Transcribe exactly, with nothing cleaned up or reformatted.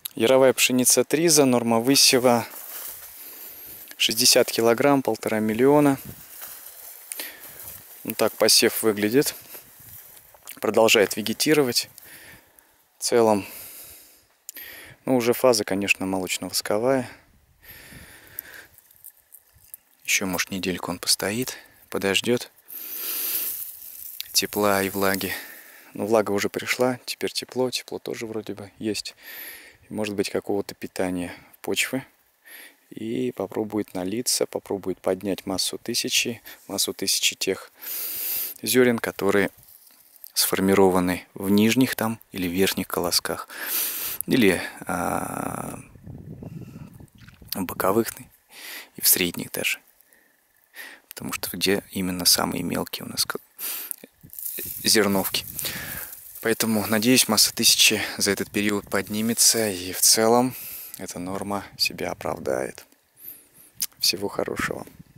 Яровая пшеница Триза, норма высева шестьдесят килограмм, полтора миллиона. Вот так посев выглядит. Продолжает вегетировать. В целом, ну, уже фаза, конечно, молочно-восковая. Еще, может, недельку он постоит, подождет тепла и влаги. Ну, влага уже пришла, теперь тепло, тепло тоже вроде бы есть. Может быть, какого-то питания почвы. И попробует налиться, попробует поднять массу тысячи, массу тысячи тех зерен, которые сформированы в нижних там или верхних колосках. Или а, боковых и в средних даже. Потому что где именно самые мелкие у нас зерновки. Поэтому, надеюсь, масса тысячи за этот период поднимется, и в целом эта норма себя оправдает. Всего хорошего.